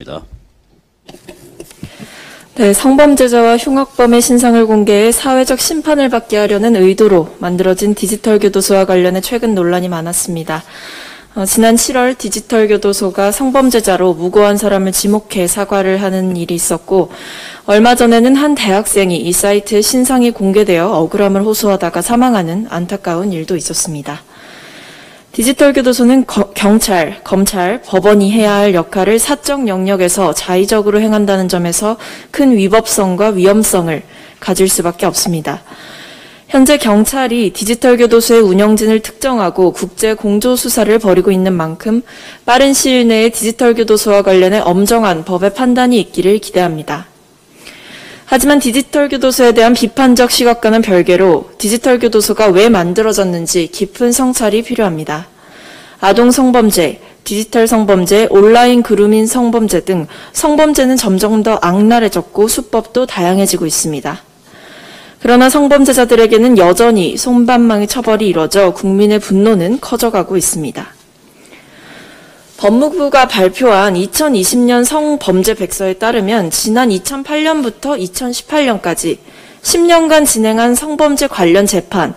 네, 성범죄자와 흉악범의 신상을 공개해 사회적 심판을 받게 하려는 의도로 만들어진 디지털 교도소와 관련해 최근 논란이 많았습니다. 지난 7월 디지털 교도소가 성범죄자로 무고한 사람을 지목해 사과를 하는 일이 있었고, 얼마 전에는 한 대학생이 이 사이트에 신상이 공개되어 억울함을 호소하다가 사망하는 안타까운 일도 있었습니다. 디지털 교도소는 경찰, 검찰, 법원이 해야 할 역할을 사적 영역에서 자의적으로 행한다는 점에서 큰 위법성과 위험성을 가질 수밖에 없습니다. 현재 경찰이 디지털 교도소의 운영진을 특정하고 국제 공조 수사를 벌이고 있는 만큼 빠른 시일 내에 디지털 교도소와 관련해 엄정한 법의 판단이 있기를 기대합니다. 하지만 디지털 교도소에 대한 비판적 시각과는 별개로 디지털 교도소가 왜 만들어졌는지 깊은 성찰이 필요합니다. 아동 성범죄, 디지털 성범죄, 온라인 그루밍 성범죄 등 성범죄는 점점 더 악랄해졌고 수법도 다양해지고 있습니다. 그러나 성범죄자들에게는 여전히 솜방망이 처벌이 이뤄져 국민의 분노는 커져가고 있습니다. 법무부가 발표한 2020년 성범죄 백서에 따르면 지난 2008년부터 2018년까지 10년간 진행한 성범죄 관련 재판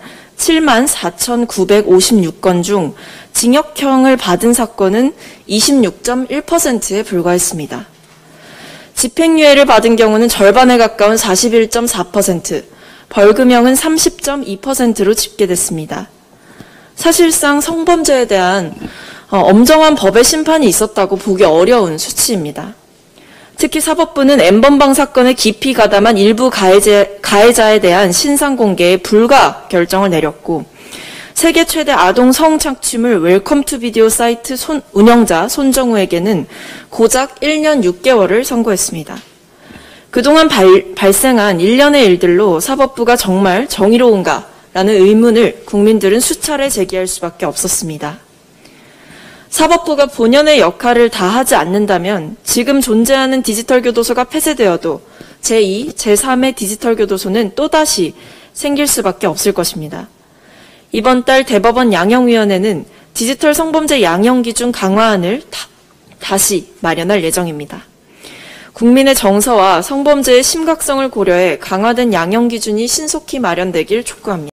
74,956건 중 징역형을 받은 사건은 26.1%에 불과했습니다. 집행유예를 받은 경우는 절반에 가까운 41.4%, 벌금형은 30.2%로 집계됐습니다. 사실상 성범죄에 대한 엄정한 법의 심판이 있었다고 보기 어려운 수치입니다. 특히 사법부는 N번방 사건에 깊이 가담한 일부 가해자에 대한 신상 공개에 불가 결정을 내렸고, 세계 최대 아동 성착취물 웰컴 투 비디오 사이트 운영자 손정우에게는 고작 1년 6개월을 선고했습니다. 그동안 발생한 일련의 일들로 사법부가 정말 정의로운가라는 의문을 국민들은 수차례 제기할 수밖에 없었습니다. 사법부가 본연의 역할을 다하지 않는다면 지금 존재하는 디지털 교도소가 폐쇄되어도 제2, 제3의 디지털 교도소는 또다시 생길 수밖에 없을 것입니다. 이번 달 대법원 양형위원회는 디지털 성범죄 양형기준 강화안을 다시 마련할 예정입니다. 국민의 정서와 성범죄의 심각성을 고려해 강화된 양형기준이 신속히 마련되길 촉구합니다.